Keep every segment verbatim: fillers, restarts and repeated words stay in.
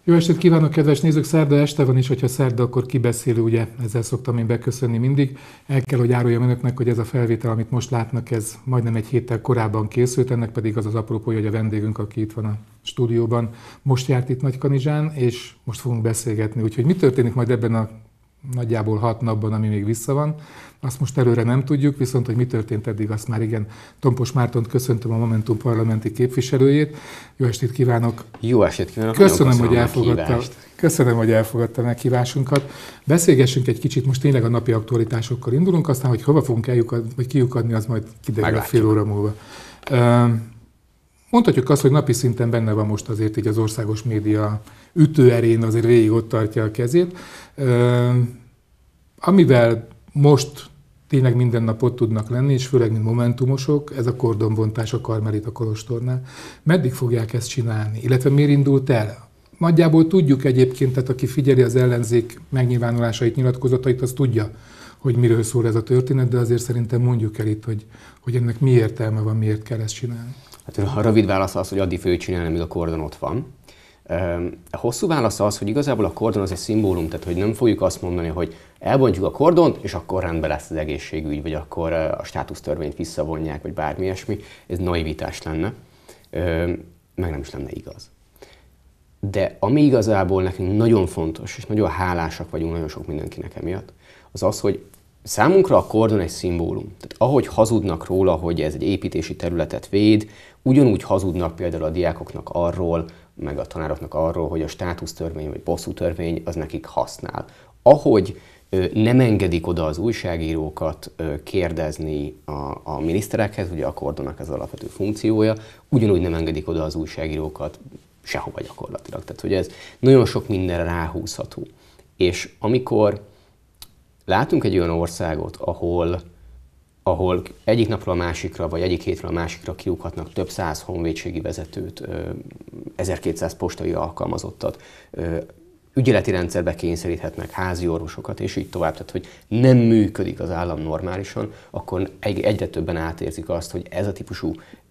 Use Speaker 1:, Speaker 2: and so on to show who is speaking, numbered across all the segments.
Speaker 1: Jó estét kívánok, kedves nézők! Szerda este van, és hogyha szerda, akkor kibeszélő, ugye ezzel szoktam én beköszönni mindig. El kell, hogy áruljam önöknek, hogy ez a felvétel, amit most látnak, ez majdnem egy héttel korábban készült, ennek pedig az az apropója, hogy a vendégünk, aki itt van a stúdióban, most járt itt Nagykanizsán, és most fogunk beszélgetni. Úgyhogy mi történik majd ebben a nagyjából hat napban, ami még vissza van, azt most előre nem tudjuk, viszont hogy mi történt eddig, azt már igen. Tompos Mártont köszöntöm, a Momentum parlamenti képviselőjét. Jó estét kívánok!
Speaker 2: Jó estét kívánok!
Speaker 1: Köszönöm, hogy elfogadta, köszönöm, hogy elfogadta meghívásunkat. Beszélgessünk egy kicsit, most tényleg a napi aktualitásokkal indulunk, aztán, hogy hova fogunk eljukadni, vagy kiukadni, az majd kiderül a fél óra múlva. Mondhatjuk azt, hogy napi szinten benne van most azért így az országos média ütőerén, azért végig ott tartja a kezét. Amivel most tényleg minden nap ott tudnak lenni, és főleg mint momentumosok, ez a kordonbontás a Karmelita kolostornál. Meddig fogják ezt csinálni? Illetve miért indult el? Nagyjából tudjuk egyébként, tehát aki figyeli az ellenzék megnyilvánulásait, nyilatkozatait, az tudja, hogy miről szól ez a történet, de azért szerintem mondjuk el itt, hogy, hogy ennek mi értelme van, miért kell ezt csinálni.
Speaker 2: Hát a rövid válasz az, hogy addig fogjuk csinálni, amíg a kordon ott van. A hosszú válasz az, hogy igazából a kordon az egy szimbólum, tehát hogy nem fogjuk azt mondani, hogy elbontjuk a kordont, és akkor rendben lesz az egészségügy, vagy akkor a státusztörvényt visszavonják, vagy bármi ilyesmi. Ez naivitás lenne, meg nem is lenne igaz. De ami igazából nekünk nagyon fontos, és nagyon hálásak vagyunk nagyon sok mindenkinek emiatt, az az, hogy számunkra a kordon egy szimbólum. Tehát ahogy hazudnak róla, hogy ez egy építési területet véd, ugyanúgy hazudnak például a diákoknak arról, meg a tanároknak arról, hogy a státusztörvény vagy bosszútörvény az nekik használ. Ahogy ö, nem engedik oda az újságírókat ö, kérdezni a, a miniszterekhez, ugye a kordonnak ez az alapvető funkciója, ugyanúgy nem engedik oda az újságírókat sehova gyakorlatilag. Tehát, hogy ez nagyon sok mindenre ráhúzható. És amikor látunk egy olyan országot, ahol, ahol egyik napról a másikra, vagy egyik hétről a másikra kiukhatnak több száz honvédségi vezetőt, ezerkétszáz postai alkalmazottat, ügyeleti rendszerbe kényszeríthetnek házi orvosokat, és így tovább. Tehát, hogy nem működik az állam normálisan, akkor egyre többen átérzik azt, hogy ez a típusú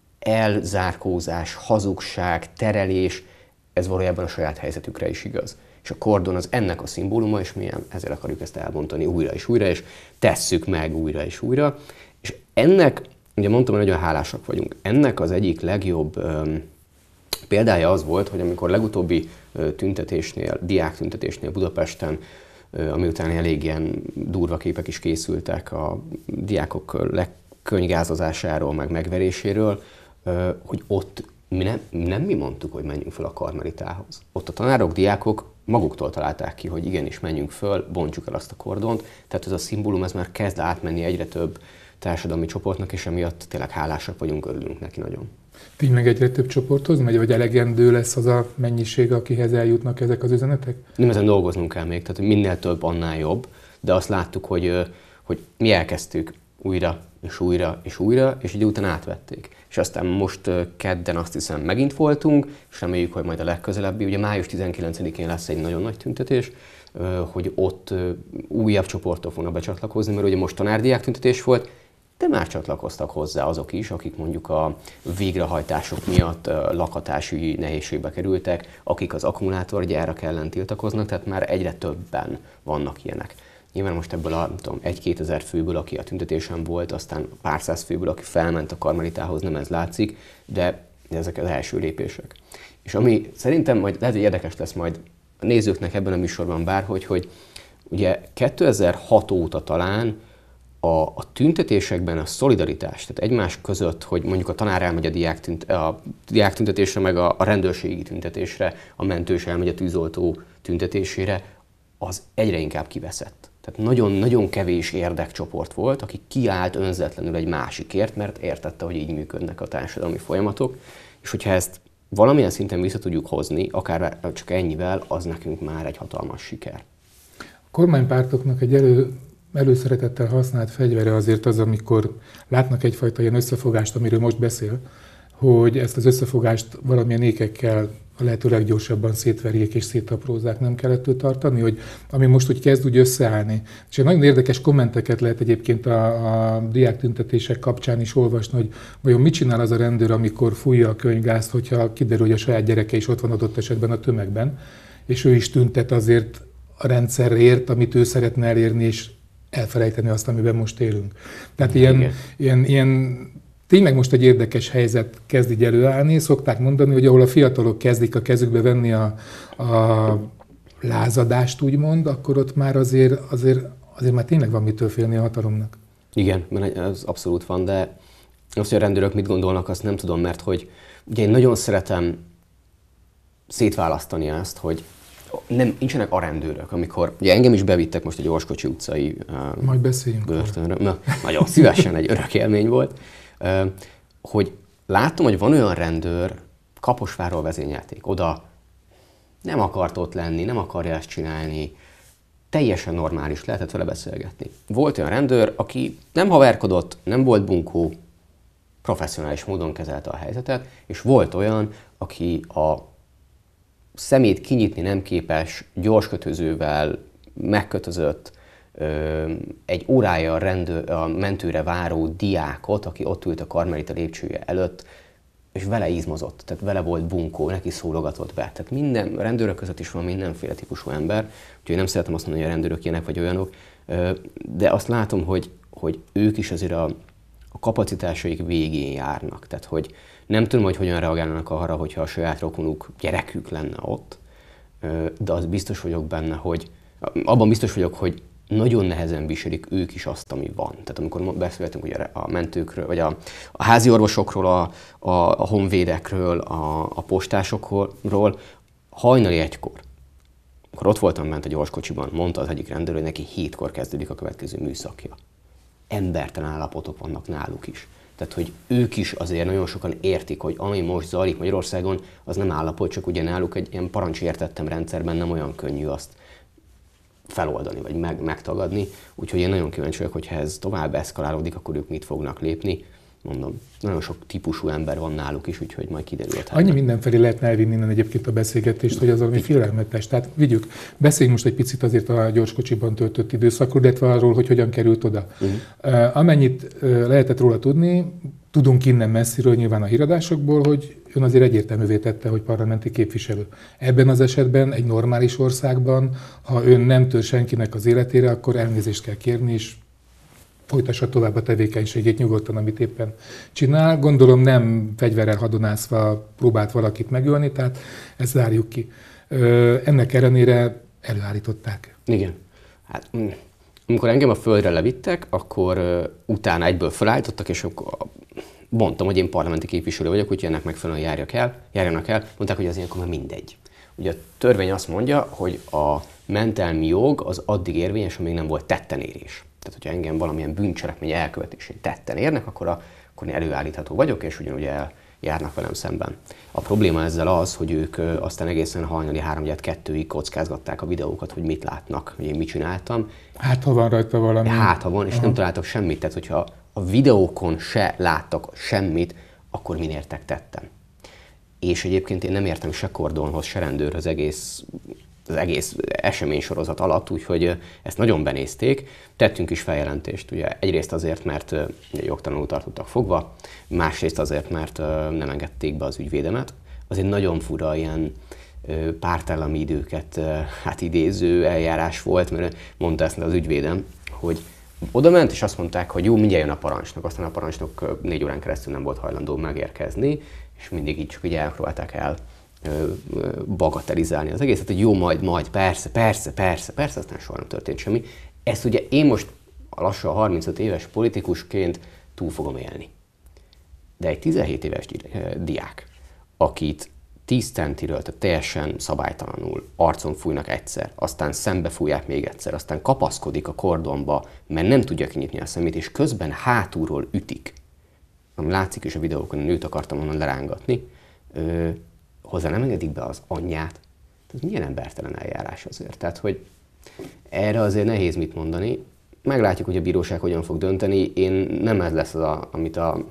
Speaker 2: elzárkózás, hazugság, terelés, ez valójában a saját helyzetükre is igaz. És a kordon az ennek a szimbóluma, és mi ezért akarjuk ezt elbontani újra és újra, és tesszük meg újra és újra. És ennek, ugye mondtam, hogy nagyon hálásak vagyunk, ennek az egyik legjobb öm, példája az volt, hogy amikor legutóbbi ö, tüntetésnél, diák tüntetésnél Budapesten, ö, ami után elég ilyen durva képek is készültek a diákok lekönygázozásáról, meg megveréséről, ö, hogy ott mi nem, nem mi mondtuk, hogy menjünk fel a Karmelitához. Ott a tanárok, diákok maguktól találták ki, hogy igenis menjünk föl, bontsuk el azt a kordont. Tehát ez a szimbólum, ez már kezd átmenni egyre több társadalmi csoportnak, és emiatt tényleg hálásak vagyunk, örülünk neki nagyon.
Speaker 1: Tényleg egyre több csoporthoz megy, vagy elegendő lesz az a mennyiség, akihez eljutnak ezek az üzenetek?
Speaker 2: Nem, ezen dolgoznunk kell még, tehát minél több, annál jobb, de azt láttuk, hogy, hogy mi elkezdtük újra és újra és újra, és így utána átvették. És aztán most kedden azt hiszem megint voltunk, és reméljük, hogy majd a legközelebbi, ugye május tizenkilencedikén lesz egy nagyon nagy tüntetés, hogy ott újabb csoportok fognak becsatlakozni, mert ugye most tanárdiák tüntetés volt, de már csatlakoztak hozzá azok is, akik mondjuk a végrehajtások miatt lakhatási nehézségbe kerültek, akik az akkumulátorgyárak ellen tiltakoznak, tehát már egyre többen vannak ilyenek. Nyilván most ebből a egy-kétezer főből, aki a tüntetésen volt, aztán pár száz főből, aki felment a Karmelitához, nem ez látszik, de ezek az első lépések. És ami szerintem majd lehet, hogy érdekes lesz majd a nézőknek ebben a műsorban bárhogy, hogy ugye kétezer-hat óta talán a, a tüntetésekben a szolidaritás, tehát egymás között, hogy mondjuk a tanár elmegy a diák, tünt, a diák tüntetésre, meg a, a rendőrségi tüntetésre, a mentős elmegy a tűzoltó tüntetésére, az egyre inkább kiveszett. Tehát nagyon-nagyon kevés érdekcsoport volt, aki kiállt önzetlenül egy másikért, mert értette, hogy így működnek a társadalmi folyamatok, és hogyha ezt valamilyen szinten vissza tudjuk hozni, akár csak ennyivel, az nekünk már egy hatalmas siker.
Speaker 1: A kormánypártoknak egy elő, előszeretettel használt fegyvere azért az, amikor látnak egyfajta ilyen összefogást, amiről most beszél, hogy ezt az összefogást valamilyen ékekkel a lehető leggyorsabban szétverjék és szétaprózzák, nem kell ettől tartani, hogy ami most úgy kezd úgy összeállni. És nagyon érdekes kommenteket lehet egyébként a, a diák tüntetések kapcsán is olvasni, hogy vajon mit csinál az a rendőr, amikor fújja a könyvgázt, hogyha kiderül, hogy a saját gyereke is ott van adott esetben a tömegben. és ő is tüntet azért a rendszerért, amit ő szeretne elérni, és elfelejteni azt, amiben most élünk. Tehát ilyen, ilyen, ilyen tényleg most egy érdekes helyzet kezd így előállni. Szokták mondani, hogy ahol a fiatalok kezdik a kezükbe venni a, a lázadást, úgymond, akkor ott már azért, azért, azért már tényleg van mitől félni a hatalomnak.
Speaker 2: Igen, mert ez abszolút van, de azt, hogy a rendőrök mit gondolnak, azt nem tudom, mert hogy ugye én nagyon szeretem szétválasztani ezt, hogy nem, nincsenek a rendőrök, amikor ugye engem is bevittek most a Gyorskocsi utcai uh,
Speaker 1: Majd beszéljünk
Speaker 2: börtönre. Na, nagyon szívesen, egy örök élmény volt, uh, hogy látom, hogy van olyan rendőr, Kaposvárról vezényelték, oda nem akart ott lenni, nem akarja ezt csinálni, teljesen normális, lehetett vele beszélgetni. Volt olyan rendőr, aki nem haverkodott, nem volt bunkó, professzionális módon kezelte a helyzetet, és volt olyan, aki a szemét kinyitni nem képes, gyorskötözővel megkötözött, egy órája a, rendőr, a mentőre váró diákot, aki ott ült a Karmelita lépcsője előtt, és vele izmozott, tehát vele volt bunkó, neki szólogatott be. Tehát minden rendőrök között is van mindenféle típusú ember, úgyhogy nem szeretem azt mondani, hogy a rendőrök ilyenek vagy olyanok, de azt látom, hogy, hogy ők is azért a, a kapacitásaik végén járnak. Tehát, hogy nem tudom, hogy hogyan reagálnak arra, hogyha a saját rokonuk, gyerekük lenne ott, de az biztos vagyok benne, hogy abban biztos vagyok, hogy nagyon nehezen viselik ők is azt, ami van. Tehát amikor beszéltünk ugye a mentőkről, vagy a, a házi orvosokról, a, a, a honvédekről, a, a postásokról, hajnali egykor, amikor ott voltam bent a gyorskocsiban, mondta az egyik rendőr, hogy neki hétkor kezdődik a következő műszakja. Embertelen állapotok vannak náluk is. Tehát, hogy ők is azért nagyon sokan értik, hogy ami most zajlik Magyarországon, az nem állapot, csak ugye náluk egy ilyen parancsértettem rendszerben nem olyan könnyű azt feloldani, vagy meg, megtagadni. Úgyhogy én nagyon kíváncsi vagyok, hogyha ez tovább eszkalálódik, akkor ők mit fognak lépni. Mondom, nagyon sok típusú ember van náluk is, úgyhogy majd kiderült.
Speaker 1: Annyi mindenfelé lehetne elvinni innen egyébként a beszélgetést, hogy az valami félelmetes. Tehát vigyük, beszéljünk most egy picit azért a gyorskocsiban töltött időszakról, illetve arról, hogy hogyan került oda. Uh-huh. Amennyit lehetett róla tudni, tudunk innen messziről, nyilván a híradásokból, hogy ön azért egyértelművé tette, hogy parlamenti képviselő. Ebben az esetben egy normális országban, ha ön nem tör senkinek az életére, akkor elnézést kell kérni, és folytassa tovább a tevékenységét nyugodtan, amit éppen csinál. Gondolom nem fegyverrel hadonászva próbált valakit megölni, tehát ezt zárjuk ki. Ennek ellenére előállították.
Speaker 2: Igen. Hát, amikor engem a földre levittek, akkor utána egyből felállítottak, és akkor mondtam, hogy én parlamenti képviselő vagyok, úgyhogy ennek megfelelően járjak el, járjanak el. Mondták, hogy az ilyenkor már mindegy. Ugye a törvény azt mondja, hogy a mentelmi jog az addig érvényes, amíg nem volt tettenérés. Tehát, hogyha engem valamilyen bűncselekmény elkövetésén tetten érnek, akkor, a, akkor én előállítható vagyok, és ugyanúgy járnak velem szemben. A probléma ezzel az, hogy ők aztán egészen hajnali három kettőig kockázgatták a videókat, hogy mit látnak, hogy én mit csináltam.
Speaker 1: Hát, ha van rajta valami.
Speaker 2: Hát, ha van, és Aha. nem találtak semmit. Tehát, hogyha a videókon se láttak semmit, akkor min értek tettem. És egyébként én nem értem se kordonhoz, se rendőrhöz egész, az egész eseménysorozat alatt, úgyhogy ezt nagyon benézték. Tettünk is feljelentést, ugye egyrészt azért, mert jogtalanul tartottak fogva, másrészt azért, mert nem engedték be az ügyvédemet. Az egy nagyon fura ilyen pártállami időket hát idéző eljárás volt, mert mondta ezt az ügyvédem, hogy oda ment, és azt mondták, hogy jó, mindjárt jön a parancsnok, aztán a parancsnok négy órán keresztül nem volt hajlandó megérkezni, és mindig így csak így elpróbálták el bagatelizálni az egészet, hogy jó, majd, majd, persze, persze, persze, persze, aztán soha nem történt semmi. Ezt ugye én most lassan harmincöt éves politikusként túl fogom élni. De egy tizenhét éves diák, akit tíz centiről, tehát teljesen szabálytalanul arcon fújnak egyszer, aztán szembe fújják még egyszer, aztán kapaszkodik a kordonba, mert nem tudja kinyitni a szemét, és közben hátulról ütik. Ami látszik is a videókon, a nőt akartam onnan lerángatni, ö, hozzá nem engedik be az anyját. Ez milyen embertelen eljárás azért. Tehát, hogy erre azért nehéz mit mondani. Meglátjuk, hogy a bíróság hogyan fog dönteni. Én nem ez lesz az, a, amit a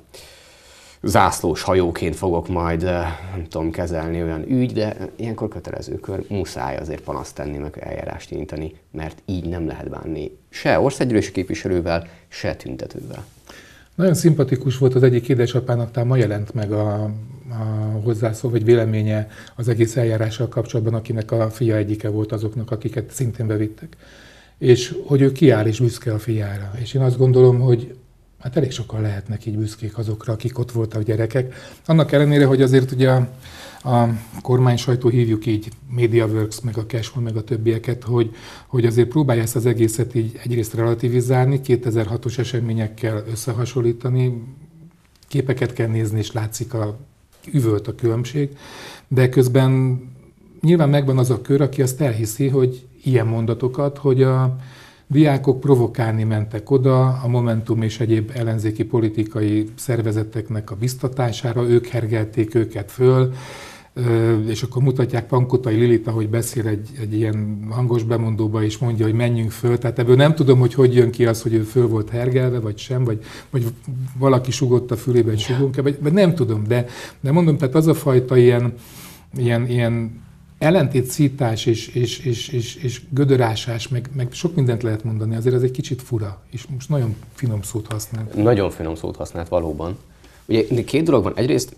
Speaker 2: zászlós hajóként fogok majd, nem tudom, kezelni olyan ügy, de ilyenkor kötelező kör, muszáj azért panaszt tenni, meg eljárást indítani, mert így nem lehet bánni se országgyűlési képviselővel, se tüntetővel.
Speaker 1: Nagyon szimpatikus volt az egyik édesapának, talán ma jelent meg a, a hozzászól, vagy véleménye az egész eljárással kapcsolatban, akinek a fia egyike volt azoknak, akiket szintén bevittek. És hogy ő kiáll és büszke a fiára. És én azt gondolom, hogy hát elég sokan lehetnek így büszkék azokra, akik ott voltak gyerekek. Annak ellenére, hogy azért ugye a, a kormány sajtó, hívjuk így, MediaWorks, meg a Cashflow, meg a többieket, hogy, hogy azért próbálja ezt az egészet így egyrészt relativizálni, kétezer-hatos eseményekkel összehasonlítani, képeket kell nézni, és látszik a üvölt a különbség, de közben nyilván megvan az a kör, aki azt elhiszi, hogy ilyen mondatokat, hogy a diákok provokálni mentek oda a Momentum és egyéb ellenzéki politikai szervezeteknek a biztatására, ők hergelték őket föl, és akkor mutatják Pankotai Lilit, ahogy beszél egy, egy ilyen hangos bemondóba, és mondja, hogy menjünk föl. Tehát ebből nem tudom, hogy hogy jön ki az, hogy ő föl volt hergelve, vagy sem, vagy, vagy valaki sugott a fülébe, hogy sugunk-e, vagy, vagy nem tudom, de, de mondom, tehát az a fajta ilyen, ilyen, ilyen ellentétszítás és, és, és, és, és gödörásás, meg, meg sok mindent lehet mondani, azért ez egy kicsit fura, és most nagyon finom szót használt.
Speaker 2: Nagyon finom szót használt valóban. Ugye két dolog van. Egyrészt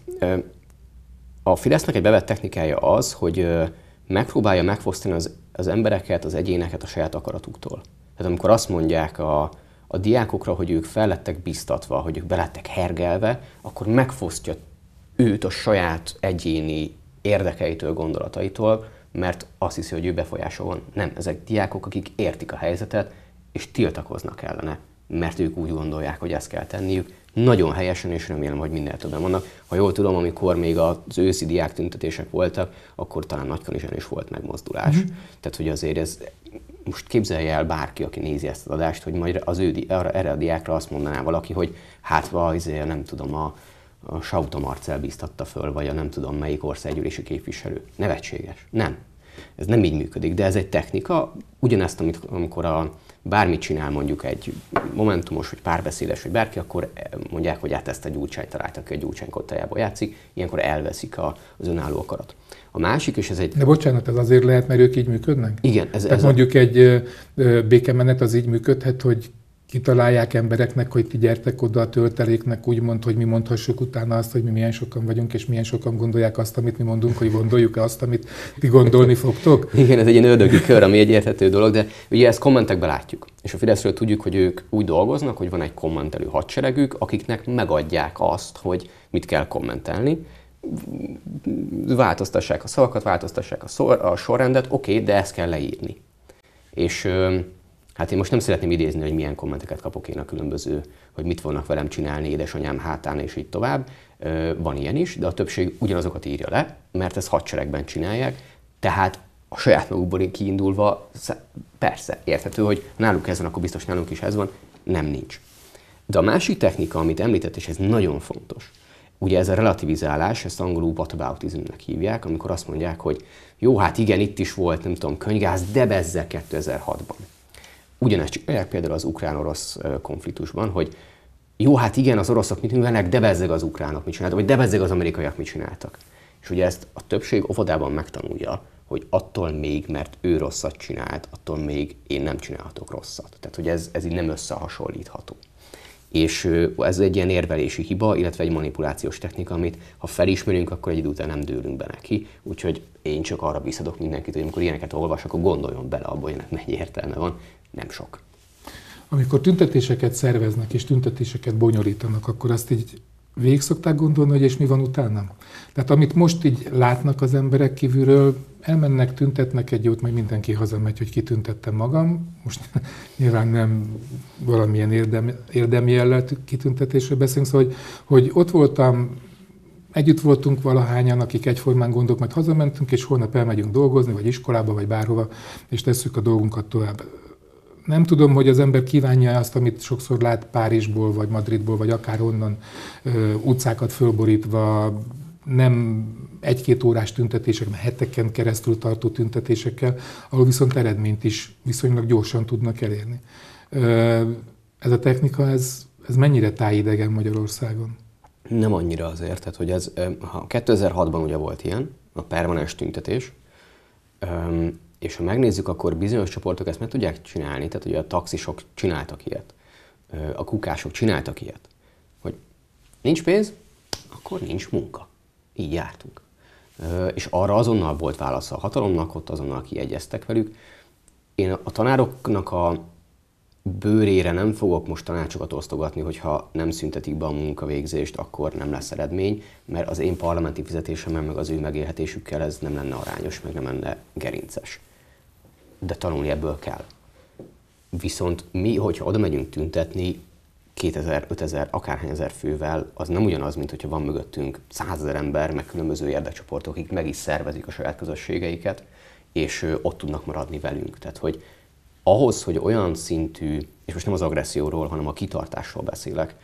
Speaker 2: a Fidesznek egy bevett technikája az, hogy megpróbálja megfosztani az, az embereket, az egyéneket a saját akaratuktól. Tehát amikor azt mondják a, a diákokra, hogy ők fel lettek biztatva, hogy ők be lettek hergelve, akkor megfosztja őt a saját egyéni érdekeitől, gondolataitól, mert azt hiszi, hogy ő befolyása van. Nem, ezek diákok, akik értik a helyzetet, és tiltakoznak ellene, mert ők úgy gondolják, hogy ezt kell tenniük. Nagyon helyesen, és remélem, hogy minél többen vannak. Ha jól tudom, amikor még az őszi diák tüntetések voltak, akkor talán Nagykanizsán is volt megmozdulás. Mm-hmm. Tehát, hogy azért ez, most képzelje el bárki, aki nézi ezt az adást, hogy majd az ő, erre a diákra azt mondaná valaki, hogy hát azért nem tudom, a, a Sauta Marcell bíztatta föl, vagy a nem tudom melyik országgyűlési képviselő. Nevetséges. Nem. Ez nem így működik, de ez egy technika. Ugyanezt, amit, amikor a bármit csinál mondjuk egy momentumos, vagy párbeszédes, vagy bárki, akkor mondják, hogy hát ezt a Gyurcsány találta ki, a Gyurcsány kottájából játszik, ilyenkor elveszik a, az önálló akarat. A másik, és ez egy...
Speaker 1: De bocsánat, ez azért lehet, mert ők így működnek?
Speaker 2: Igen. Ez,
Speaker 1: Tehát
Speaker 2: ez
Speaker 1: mondjuk
Speaker 2: a...
Speaker 1: egy békemenet az így működhet, hogy kitalálják embereknek, hogy ti gyertek oda a tölteléknek, úgymond, hogy mi mondhassuk utána azt, hogy mi milyen sokan vagyunk, és milyen sokan gondolják azt, amit mi mondunk, hogy gondoljuk-e azt, amit ti gondolni fogtok?
Speaker 2: Igen, ez egy ilyen ördögi kör, ami egy érthető dolog, de ugye ezt kommentekben látjuk. És a Fideszről tudjuk, hogy ők úgy dolgoznak, hogy van egy kommentelő hadseregük, akiknek megadják azt, hogy mit kell kommentelni. Változtassák a szavakat, változtassák a, szor, a sorrendet, oké, okay, de ezt kell leírni. És hát én most nem szeretném idézni, hogy milyen kommenteket kapok én a különböző, hogy mit fognak velem csinálni édesanyám hátán, és így tovább. Van ilyen is, de a többség ugyanazokat írja le, mert ezt hadseregben csinálják, tehát a saját magukból kiindulva persze érthető, hogy náluk ez van, akkor biztos nálunk is ez van, nem nincs. De a másik technika, amit említett, és ez nagyon fontos, ugye ez a relativizálás, ezt angolul whataboutismnek hívják, amikor azt mondják, hogy jó, hát igen, itt is volt, nem tudom, könyvgáz, de bezzeg kétezer-hatban. Ugyanezt csinálják például az ukrán-orosz konfliktusban, hogy jó, hát igen, az oroszok mit művelnek, de bezzeg az ukránok mit csináltak, vagy de bezzeg az amerikaiak mit csináltak. És ugye ezt a többség óvodában megtanulja, hogy attól még, mert ő rosszat csinált, attól még én nem csinálhatok rosszat. Tehát, hogy ez, ez így nem összehasonlítható. És ez egy ilyen érvelési hiba, illetve egy manipulációs technika, amit ha felismerünk, akkor egy idő után nem dőlünk be neki. Úgyhogy én csak arra visszadok mindenkit, hogy amikor ilyeneket olvas, akkor gondoljon bele abba, hogy ennek mennyi értelme van. Nem sok.
Speaker 1: Amikor tüntetéseket szerveznek és tüntetéseket bonyolítanak, akkor azt így végig szokták gondolni, hogy és mi van utána? Tehát amit most így látnak az emberek kívülről, elmennek, tüntetnek egy jót, majd mindenki hazamegy, hogy kitüntettem magam. Most nyilván nem valamilyen érdem, érdemi jellel kitüntetésről beszélünk, szóval, hogy, hogy ott voltam, együtt voltunk valahányan, akik egyformán gondolok, majd hazamentünk, és holnap elmegyünk dolgozni, vagy iskolába, vagy bárhova, és tesszük a dolgunkat tovább. Nem tudom, hogy az ember kívánja azt, amit sokszor lát Párizsból, vagy Madridból, vagy akárhonnan utcákat fölborítva, nem egy-két órás tüntetések, heteken keresztül tartó tüntetésekkel, ahol viszont eredményt is viszonylag gyorsan tudnak elérni. Ez a technika, ez, ez mennyire tájidegen Magyarországon?
Speaker 2: Nem annyira azért, tehát hogy ez, ha kétezer-hatban ugye volt ilyen, a permanens tüntetés, és ha megnézzük, akkor bizonyos csoportok ezt meg tudják csinálni, tehát ugye a taxisok csináltak ilyet, a kukások csináltak ilyet, hogy nincs pénz, akkor nincs munka. így jártunk. És arra azonnal volt válasz a hatalomnak, ott azonnal kiegyeztek velük. Én a tanároknak a bőrére nem fogok most tanácsokat osztogatni, hogyha nem szüntetik be a munkavégzést, akkor nem lesz eredmény, mert az én parlamenti fizetésemmel, meg az ő megélhetésükkel ez nem lenne arányos, meg nem lenne gerinces. De tanulni ebből kell. Viszont mi, hogyha oda megyünk tüntetni kétezer, ötezer, akárhány ezer fővel, az nem ugyanaz, mint hogyha van mögöttünk százezer ember, meg különböző érdekcsoportok, akik meg is szervezik a saját közösségeiket, és ott tudnak maradni velünk. Tehát, hogy ahhoz, hogy olyan szintű, és most nem az agresszióról, hanem a kitartásról beszélek,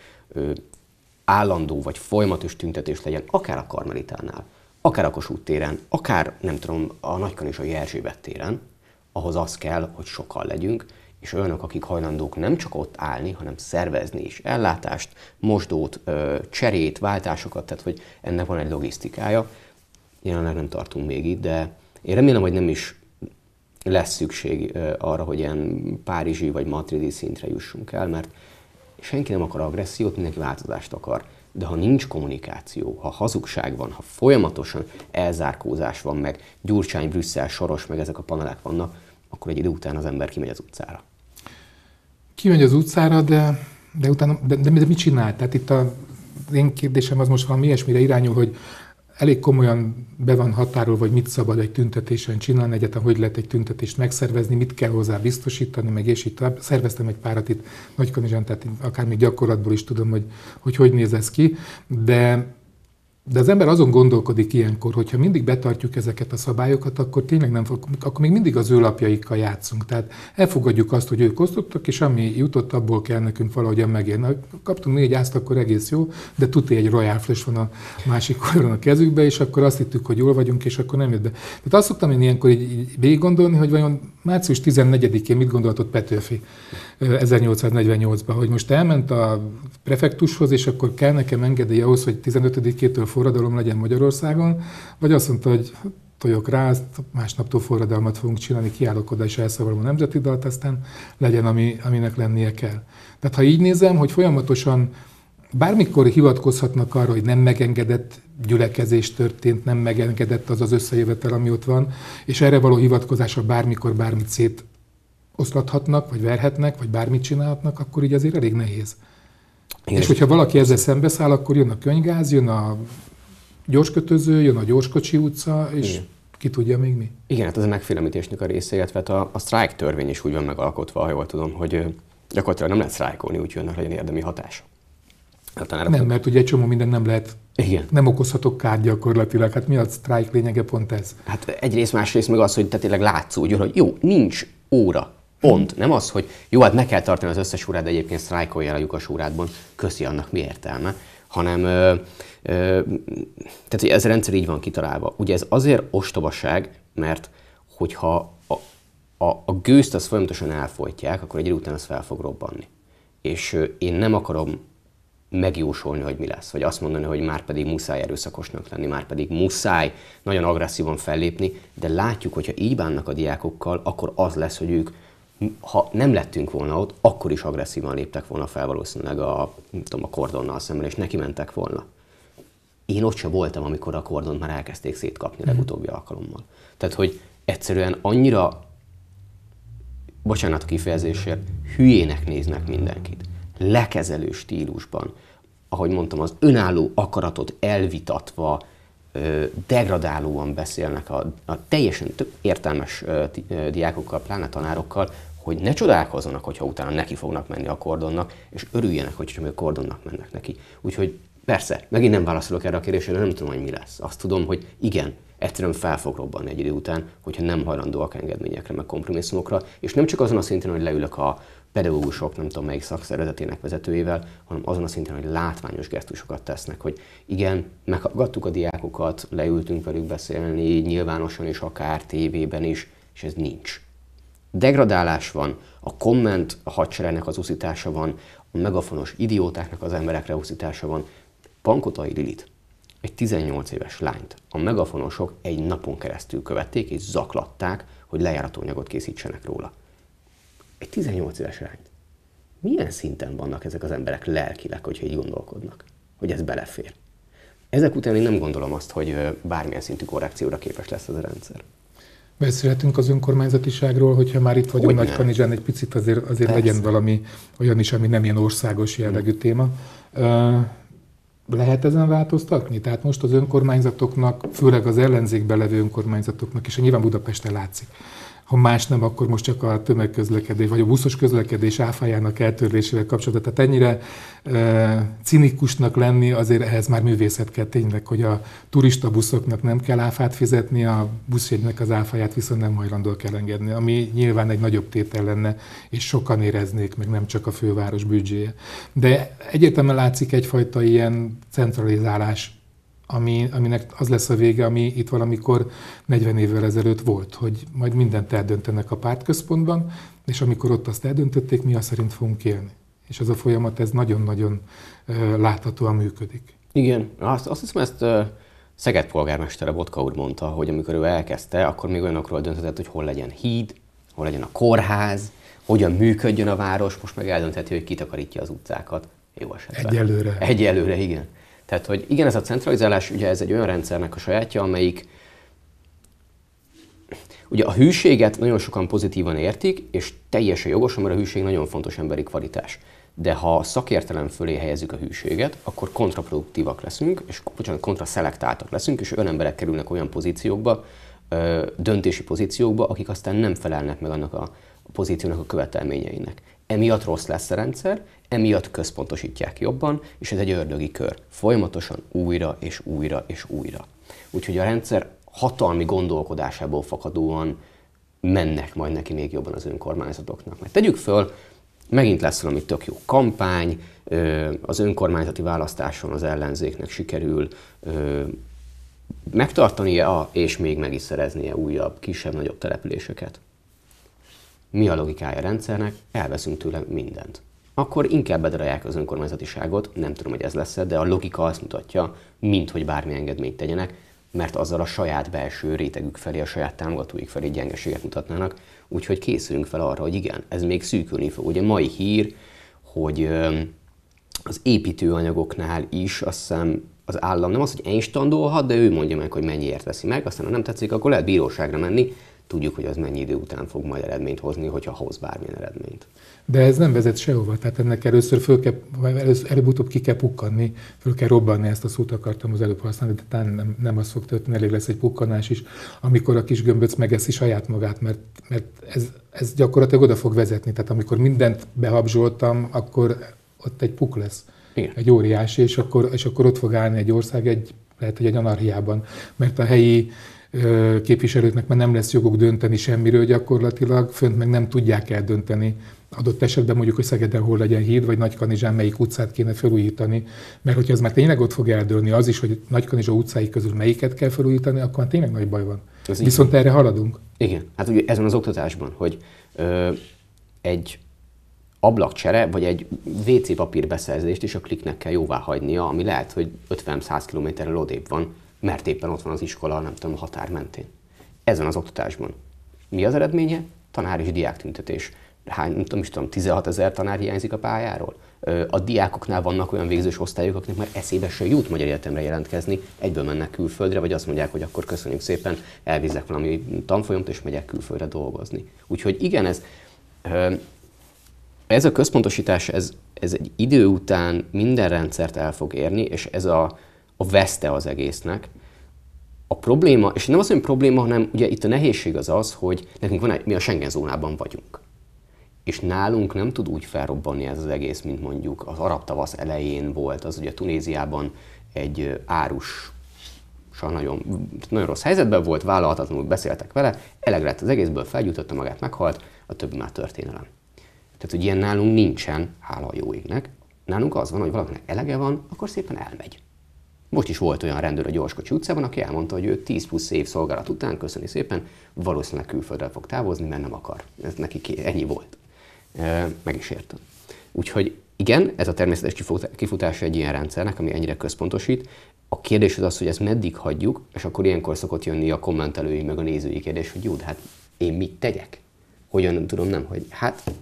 Speaker 2: állandó vagy folyamatos tüntetés legyen, akár a Karmelitánál, akár a Kossuth téren, akár nem tudom, a Nagykanizsai Erzsébet téren, ahhoz az kell, hogy sokan legyünk, és olyanok, akik hajlandók nem csak ott állni, hanem szervezni is ellátást, mosdót, cserét, váltásokat, tehát hogy ennek van egy logisztikája. Jelenleg nem tartunk még itt, de én remélem, hogy nem is lesz szükség arra, hogy ilyen párizsi vagy madridi szintre jussunk el, mert senki nem akar agressziót, mindenki változást akar. De ha nincs kommunikáció, ha hazugság van, ha folyamatosan elzárkózás van, meg Gyurcsány, Brüsszel, Soros, meg ezek a panelek vannak, akkor egy idő után az ember kimegy az utcára.
Speaker 1: Kimegy az utcára, de, de utána, de, de, de mit csinál? Tehát itt a, az én kérdésem az most valami ilyesmire irányul, hogy elég komolyan be van határolva, hogy mit szabad egy tüntetésen csinálni, egyáltalán hogy lehet egy tüntetést megszervezni, mit kell hozzá biztosítani, meg és így tovább. Szerveztem egy párat itt Nagykanizsán, tehát akár még gyakorlatból is tudom, hogy hogy, hogy néz ez ki, de De az ember azon gondolkodik ilyenkor, hogyha mindig betartjuk ezeket a szabályokat, akkor tényleg nem fog, akkor még mindig az ő lapjaikkal játszunk. Tehát elfogadjuk azt, hogy ők osztottak, és ami jutott, abból kell nekünk valahogyan megérni. Kaptunk négy ázt, akkor egész jó, de tuti egy Royal Flush van a másik oldalon a kezükbe, és akkor azt hittük, hogy jól vagyunk, és akkor nem jött be. Tehát azt szoktam én ilyenkor így, így végig gondolni, hogy vajon március tizennegyedikén mit gondolatott Petőfi ezernyolcszáznegyvennyolcban, hogy most elment a prefektushoz, és akkor kell nekem engedély ahhoz, hogy tizenötödikétől forradalom legyen Magyarországon, vagy azt mondta, hogy tojok rá, másnaptól forradalmat fogunk csinálni, kiállok oda és elszavalom a nemzeti dalt, aztán legyen, ami, aminek lennie kell. Tehát ha így nézem, hogy folyamatosan bármikor hivatkozhatnak arra, hogy nem megengedett gyülekezés történt, nem megengedett az az összejövetel, ami ott van, és erre való hivatkozásra bármikor bármit szétoszlathatnak, vagy verhetnek, vagy bármit csinálhatnak, akkor így azért elég nehéz. Igen. És hogyha valaki ezzel szembeszáll, akkor jön a könyvgáz, jön a gyorskötöző, jön a gyorskocsi utca, és igen. Ki tudja még mi.
Speaker 2: Igen, hát ez a megfélemlítésnek a része, illetve a, a sztrájk törvény is úgy van megalkotva, ha jól tudom, hogy gyakorlatilag nem lehet sztrájkolni, úgyhogy ennek legyen érdemi hatása.
Speaker 1: Hát nem, mert ugye egy csomó minden nem lehet,
Speaker 2: igen.
Speaker 1: Nem okozhatok kárt gyakorlatilag. Hát mi a sztrájk lényege, pont ez?
Speaker 2: Hát egyrészt, másrészt meg az, hogy te tényleg látszódjon, hogy jó, nincs óra. Pont. Nem az, hogy jó, hát meg kell tartani az összes órát, de egyébként sztrájkoljál a lyukas órádban, köszi, annak mi értelme, hanem ö, ö, tehát, hogy ez a rendszer így van kitalálva. Ugye ez azért ostobaság, mert hogyha a, a, a gőzt azt folyamatosan elfolytják, akkor egy idő után az fel fog robbanni. És ö, én nem akarom megjósolni, hogy mi lesz, vagy azt mondani, hogy már pedig muszáj erőszakosnak lenni, már pedig muszáj nagyon agresszívan fellépni, de látjuk, hogyha így bánnak a diákokkal, akkor az lesz, hogy ők ha nem lettünk volna ott, akkor is agresszívan léptek volna fel valószínűleg a, nem tudom, a kordonnal szemben, és neki mentek volna. Én ott sem voltam, amikor a kordont már elkezdték szétkapni legutóbbi alkalommal. Tehát, hogy egyszerűen annyira, bocsánat a kifejezésért, hülyének néznek mindenkit. Lekezelő stílusban, ahogy mondtam, az önálló akaratot elvitatva, degradálóan beszélnek a, a teljesen tök értelmes diákokkal, pláne tanárokkal, hogy ne csodálkozzanak, hogyha utána neki fognak menni a kordonnak, és örüljenek, hogyha a kordonnak mennek neki. Úgyhogy persze, megint nem válaszolok erre a kérdésre, nem tudom, hogy mi lesz. Azt tudom, hogy igen, egyszerűen fel fog robbanni egy idő után, hogyha nem hajlandóak engedményekre, meg kompromisszumokra, és nem csak azon a szinten, hogy leülök a pedagógusok, nem tudom melyik szakszervezetének vezetőjével, hanem azon a szinten, hogy látványos gesztusokat tesznek, hogy igen, meghallgattuk a diákokat, leültünk velük beszélni, nyilvánosan is, akár tévében is, és ez nincs. Degradálás van, a komment a hadseregnek az uszítása van, a megafonos idiótáknak az emberekre uszítása van. Pankotai Lilit, egy tizennyolc éves lányt a megafonosok egy napon keresztül követték és zaklatták, hogy lejáratóanyagot készítsenek róla. Egy tizennyolc éves lányt. Milyen szinten vannak ezek az emberek lelkileg, hogyha így gondolkodnak, hogy ez belefér? Ezek után én nem gondolom azt, hogy bármilyen szintű korrekcióra képes lesz ez a rendszer.
Speaker 1: Beszélhetünk az önkormányzatiságról, hogyha már itt vagyunk Nagykanizsán, egy picit azért, azért legyen valami olyan is, ami nem ilyen országos jellegű hmm. téma. Lehet ezen változtatni? Tehát most az önkormányzatoknak, főleg az ellenzékben levő önkormányzatoknak, és nyilván Budapesten látszik, ha más nem, akkor most csak a tömegközlekedés, vagy a buszos közlekedés áfájának eltörlésével kapcsolatban. Tehát ennyire e, cinikusnak lenni, azért ehhez már művészet kell tényleg, hogy a turista buszoknak nem kell áfát fizetni, a buszjegynek az áfáját viszont nem hajlandó kell engedni, ami nyilván egy nagyobb tétel lenne, és sokan éreznék, meg nem csak a főváros büdzséje. De egyértelműen látszik egyfajta ilyen centralizálás, Ami, aminek az lesz a vége, ami itt valamikor negyven évvel ezelőtt volt, hogy majd mindent eldöntenek a pártközpontban, és amikor ott azt eldöntötték, mi azt szerint fogunk élni. És ez a folyamat, ez nagyon-nagyon uh, láthatóan működik.
Speaker 2: Igen, azt, azt hiszem, ezt uh, Szeged polgármestere Botka úr mondta, hogy amikor ő elkezdte, akkor még olyanokról döntetett, hogy hol legyen híd, hol legyen a kórház, hogyan működjön a város, most meg eldöntheti, hogy kitakarítja az utcákat. Jó esetben.
Speaker 1: Egyelőre.
Speaker 2: Egyelőre, igen. Tehát, hogy igen, ez a centralizálás, ugye ez egy olyan rendszernek a sajátja, amelyik ugye a hűséget nagyon sokan pozitívan értik, és teljesen jogos, mert a hűség nagyon fontos emberi kvalitás. De ha szakértelem fölé helyezzük a hűséget, akkor kontraproduktívak leszünk, és bocsánat, kontraszelektáltak leszünk, és olyan emberek kerülnek olyan pozíciókba, döntési pozíciókba, akik aztán nem felelnek meg annak a pozíciónak a követelményeinek. Emiatt rossz lesz a rendszer, emiatt központosítják jobban, és ez egy ördögi kör. Folyamatosan újra és újra és újra. Úgyhogy a rendszer hatalmi gondolkodásából fakadóan mennek majd neki még jobban az önkormányzatoknak. Mert tegyük föl, megint lesz valami tök jó kampány, az önkormányzati választáson az ellenzéknek sikerül megtartania és még meg is szereznie újabb, kisebb-nagyobb településeket. Mi a logikája a rendszernek? Elveszünk tőle mindent. Akkor inkább bedarálják az önkormányzatiságot, nem tudom, hogy ez lesz, de a logika azt mutatja, mint hogy bármi engedményt tegyenek, mert azzal a saját belső rétegük felé, a saját támogatóik felé gyengeséget mutatnának, úgyhogy készülünk fel arra, hogy igen, ez még szűkülni fog. Ugye mai hír, hogy az építőanyagoknál is azt hiszem az állam nem az, hogy instandolhat, de ő mondja meg, hogy mennyiért veszi meg, aztán ha nem tetszik, akkor lehet bíróságra menni. Tudjuk, hogy az mennyi idő után fog majd eredményt hozni, hogyha hoz bármilyen eredményt.
Speaker 1: De ez nem vezet sehova, tehát ennek először föl kell, előbb-utóbb ki kell pukkanni, föl kell robbanni, ezt a szót akartam az előbb használni, de talán nem, nem az fog történni, elég lesz egy pukkanás is, amikor a kis gömböc megeszi saját magát, mert, mert ez, ez gyakorlatilag oda fog vezetni, tehát amikor mindent behabzsoltam, akkor ott egy puk lesz, igen. Egy óriási, és akkor, és akkor ott fog állni egy ország, egy, lehet, hogy egy anarchiában, mert a helyi képviselőknek már nem lesz joguk dönteni semmiről gyakorlatilag, fönt meg nem tudják eldönteni. Adott esetben mondjuk, hogy Szegeden hol legyen híd, vagy Nagykanizsán melyik utcát kéne felújítani, mert hogyha ez már tényleg ott fog eldőlni, az is, hogy Nagykanizsa utcái közül melyiket kell felújítani, akkor már tényleg nagy baj van. Ez Viszont így. Erre haladunk.
Speaker 2: Igen, hát ugye ez van az oktatásban, hogy ö, egy ablakcsere, vagy egy vé cé papír beszerzést is a kliknek kell jóvá hagynia, ami lehet, hogy ötven-száz kilométerrel odébb van, mert éppen ott van az iskola, nem tudom, a határ mentén. Ez van az oktatásban. Mi az eredménye? Tanár és diáktüntetés. Hány, nem tudom, is tudom, tizenhat ezer tanár hiányzik a pályáról. A diákoknál vannak olyan végzős osztályok, akiknek már eszébe se jut magyar egyetemre jelentkezni, egyből mennek külföldre, vagy azt mondják, hogy akkor köszönjük szépen, elvízek valami tanfolyamat, és megyek külföldre dolgozni. Úgyhogy igen, ez, ez a központosítás, ez, ez egy idő után minden rendszert el fog érni, és ez a a veszte az egésznek. A probléma, és nem az, hogy probléma, hanem ugye itt a nehézség az az, hogy nekünk van egy, mi a Schengen zónában vagyunk. És nálunk nem tud úgy felrobbanni ez az egész, mint mondjuk az arab tavasz elején volt, az ugye Tunéziában egy árus, nagyon, nagyon rossz helyzetben volt, vállalhatatlanul beszéltek vele, eleg lett az egészből, felgyújtotta magát, meghalt, a többi már történelem. Tehát, hogy ilyen nálunk nincsen, hála a jó égnek. Nálunk az van, hogy valakinek elege van, akkor szépen elmegy. Most is volt olyan rendőr a Gyorskocsi utcában, aki elmondta, hogy ő tíz plusz év szolgálat után, köszöni szépen, valószínűleg külföldre fog távozni, mert nem akar. Ez neki ennyi volt. Meg is értem. Úgyhogy igen, ez a természetes kifutása egy ilyen rendszernek, ami ennyire központosít. A kérdés az az, hogy ezt meddig hagyjuk, és akkor ilyenkor szokott jönni a kommentelői, meg a nézői kérdés, hogy jó, de hát én mit tegyek? Hogyan tudom, nem, hogy hát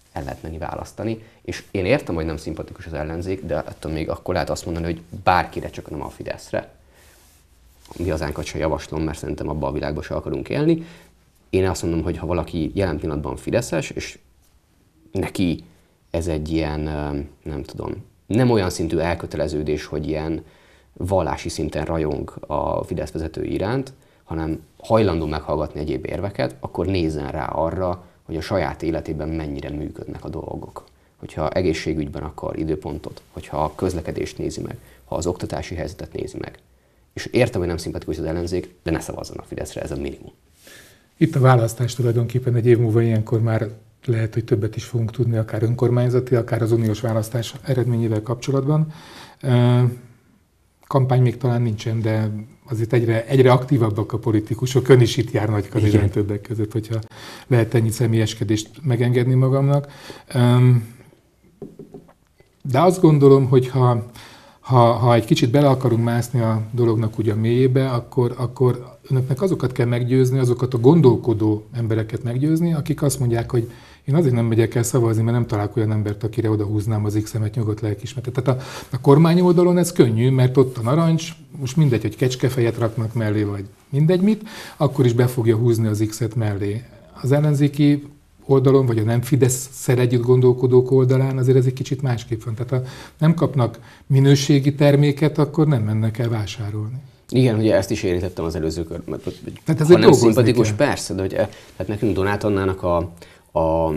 Speaker 2: el lehet menni választani. És én értem, hogy nem szimpatikus az ellenzék, de attól még akkor lehet azt mondani, hogy bárkire, csak nem a Fideszre. Mi hazánkat sem javaslom, mert szerintem abban a világban se akarunk élni. Én azt mondom, hogy ha valaki jelen pillanatban fideszes, és neki ez egy ilyen, nem tudom, nem olyan szintű elköteleződés, hogy ilyen vallási szinten rajong a Fidesz vezetői iránt, hanem hajlandó meghallgatni egyéb érveket, akkor nézzen rá arra, hogy a saját életében mennyire működnek a dolgok. Hogyha egészségügyben akar időpontot, hogyha a közlekedést nézi meg, ha az oktatási helyzetet nézi meg. És értem, hogy nem szimpatikus az ellenzék, de ne szavazzon a Fideszre, ez a minimum.
Speaker 1: Itt a választás tulajdonképpen egy év múlva ilyenkor már lehet, hogy többet is fogunk tudni, akár önkormányzati, akár az uniós választás eredményével kapcsolatban. Kampány még talán nincsen, de azért egyre, egyre aktívabbak a politikusok. Ön is itt jár Nagykanizsán többek között, hogyha lehet ennyi személyeskedést megengedni magamnak. De azt gondolom, hogy ha, ha, ha egy kicsit bele akarunk mászni a dolognak úgy a mélyébe, akkor, akkor önöknek azokat kell meggyőzni, azokat a gondolkodó embereket meggyőzni, akik azt mondják, hogy én azért nem megyek el szavazni, mert nem találok olyan embert, akire odahúznám az X-emet, nyugodt lelkismeretet. Tehát a, a kormány oldalon ez könnyű, mert ott a narancs, most mindegy, hogy kecskefejet raknak mellé, vagy mindegy mit, akkor is be fogja húzni az X-et mellé. Az ellenzéki oldalon, vagy a nem Fidesz-szel együtt gondolkodók oldalán azért ez egy kicsit másképp van. Tehát ha nem kapnak minőségi terméket, akkor nem mennek el vásárolni.
Speaker 2: Igen, ugye ezt is érintettem az előző körben.
Speaker 1: Tehát ez
Speaker 2: ha
Speaker 1: egy
Speaker 2: nem szimpatikus,
Speaker 1: kell.
Speaker 2: Persze, de hogy, tehát nekünk Donát Annának a, a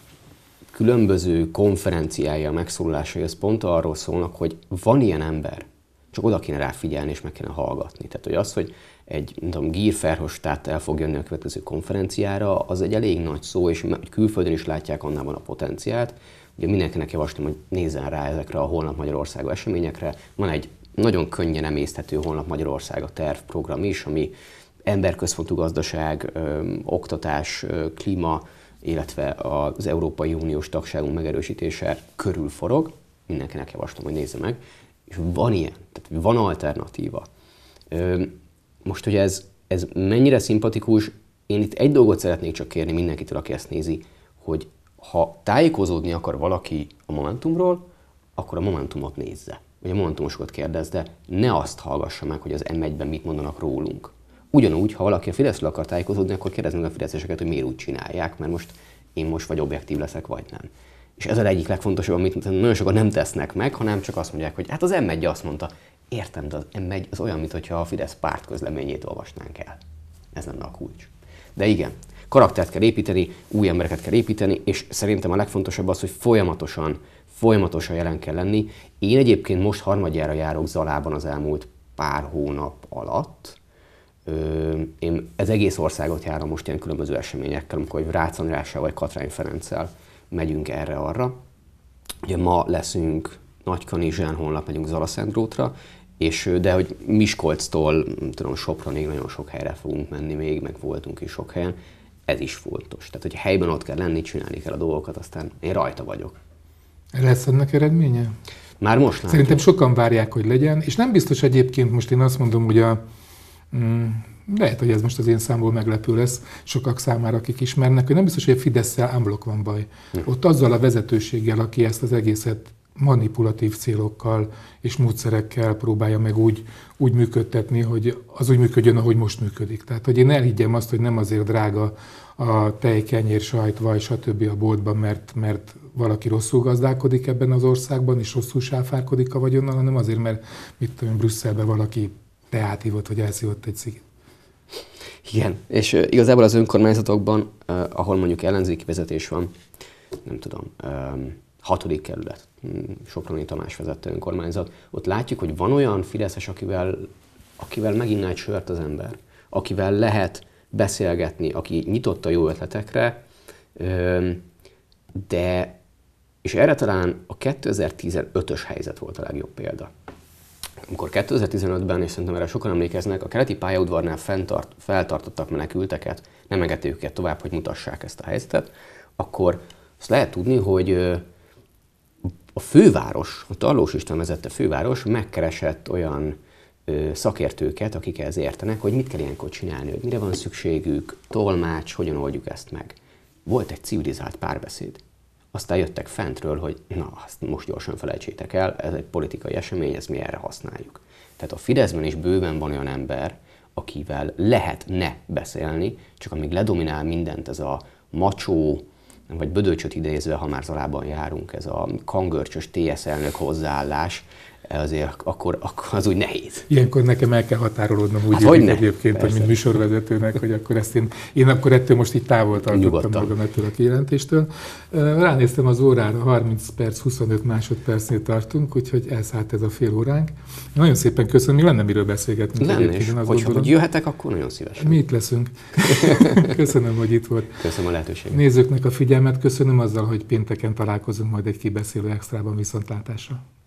Speaker 2: különböző konferenciája, a megszólalásai, az pont arról szólnak, hogy van ilyen ember, csak oda kéne rá figyelni, és meg kéne hallgatni. Tehát, hogy az, hogy egy, nem tudom, Guy Verhofstadt el fog jönni a következő konferenciára, az egy elég nagy szó, és külföldön is látják annában a potenciált. Ugye mindenkinek javaslom, hogy nézzen rá ezekre a Holnap Magyarország eseményekre. Van egy nagyon könnyen emészthető Holnap Magyarország a tervprogram is, ami emberközpontú gazdaság, ö, oktatás, ö, klíma, illetve az Európai Uniós tagságunk megerősítése körül forog. Mindenkinek javaslom, hogy nézze meg. És van ilyen, tehát van alternatíva. Ö, most, hogy ez, ez mennyire szimpatikus, én itt egy dolgot szeretnék csak kérni mindenkitől, aki ezt nézi, hogy ha tájékozódni akar valaki a Momentumról, akkor a Momentumot nézze. Vagy a Momentumosokat kérdezze, ne azt hallgassa meg, hogy az em egyben mit mondanak rólunk. Ugyanúgy, ha valaki a Fideszről akar tájékozódni, akkor kérdezze meg a fideszeseket, hogy miért úgy csinálják, mert most én most vagy objektív leszek, vagy nem. És ez az egyik legfontosabb, amit nagyon sokan nem tesznek meg, hanem csak azt mondják, hogy hát az em egy azt mondta, értem, de az em egy az olyan, mintha a Fidesz párt közleményét olvasnánk el. Ez lenne a kulcs. De igen, karaktert kell építeni, új embereket kell építeni, és szerintem a legfontosabb az, hogy folyamatosan, folyamatosan jelen kell lenni. Én egyébként most harmadjára járok Zalában az elmúlt pár hónap alatt. Én ez egész országot járom most ilyen különböző eseményekkel, amikor Rácz Andrással vagy Katrány Ferenccel megyünk erre-arra. Ugye ma leszünk Nagykanizsán, holnap megyünk Zalaszentgrótra, és de hogy Miskolctól, tudom, Sopronig nagyon sok helyre fogunk menni még, meg voltunk is sok helyen, ez is fontos. Tehát, hogy helyben ott kell lenni, csinálni kell a dolgokat, aztán én rajta vagyok.
Speaker 1: Lesz ennek eredménye?
Speaker 2: Már most látjuk.
Speaker 1: Szerintem sokan várják, hogy legyen, és nem biztos egyébként, most én azt mondom, hogy a mm, lehet, hogy ez most az én számból meglepő lesz sokak számára, akik ismernek, hogy nem biztos, hogy a Fidesszel unblock van baj. Hm. Ott azzal a vezetőséggel, aki ezt az egészet manipulatív célokkal és módszerekkel próbálja meg úgy, úgy működtetni, hogy az úgy működjön, ahogy most működik. Tehát, hogy én elhiggyem azt, hogy nem azért drága a tej, kenyér, sajt, vaj, stb. A boltban, mert, mert valaki rosszul gazdálkodik ebben az országban, és rosszul sáfárkodik a vagyonnal, hanem azért, mert mit tudom, Brüsszelben valaki teát ivott, vagy elszívott egy cigit.
Speaker 2: Igen, és uh, igazából az önkormányzatokban, uh, ahol mondjuk ellenzéki vezetés van, nem tudom, um, hatodik kerület, Soproni Tamás vezette önkormányzat, ott látjuk, hogy van olyan fideszes, akivel, akivel meginná egy sört az ember, akivel lehet beszélgetni, aki nyitott a jó ötletekre, de, és erre talán a kétezer-tizenötös helyzet volt a legjobb példa. Amikor kétezer-tizenötben, és szerintem erre sokan emlékeznek, a keleti pályaudvarnál fenntart, feltartottak menekülteket, nem engedték őket tovább, hogy mutassák ezt a helyzetet, akkor azt lehet tudni, hogy a főváros, a Tarlós István vezette főváros megkeresett olyan ö, szakértőket, akik ehhez értenek, hogy mit kell ilyenkor csinálni, hogy mire van szükségük, tolmács, hogyan oldjuk ezt meg. Volt egy civilizált párbeszéd. aztán jöttek fentről, hogy na, azt most gyorsan felejtsétek el, ez egy politikai esemény, ezt mi erre használjuk. Tehát a Fideszben is bőven van olyan ember, akivel lehetne beszélni, csak amíg ledominál mindent ez a macsó, vagy Bödöcsöt idézve, ha már Zalában járunk, ez a kangörcsös té es elnök hozzáállás, azért akkor, akkor az úgy nehéz.
Speaker 1: Ilyenkor nekem el kell határolódnom úgy
Speaker 2: hát hogy
Speaker 1: egyébként, hogy mint műsorvezetőnek, hogy akkor ezt én, én akkor ettől most így távol tartottam magam ettől a kijelentéstől. Ránéztem az órára, harminc perc, huszonöt másodpercnél tartunk, úgyhogy elszállt ez a fél óránk. Nagyon szépen köszönöm, mi lenne miről beszélgetni.
Speaker 2: Lenne is, hogyha hogy jöhetek, akkor nagyon szívesen.
Speaker 1: Mi itt leszünk. Köszönöm, hogy itt volt.
Speaker 2: Köszönöm a lehetőséget.
Speaker 1: Nézőknek a figyelmet, köszönöm azzal, hogy pénteken találkozunk majd egy kibeszélő extrában, viszontlátásra.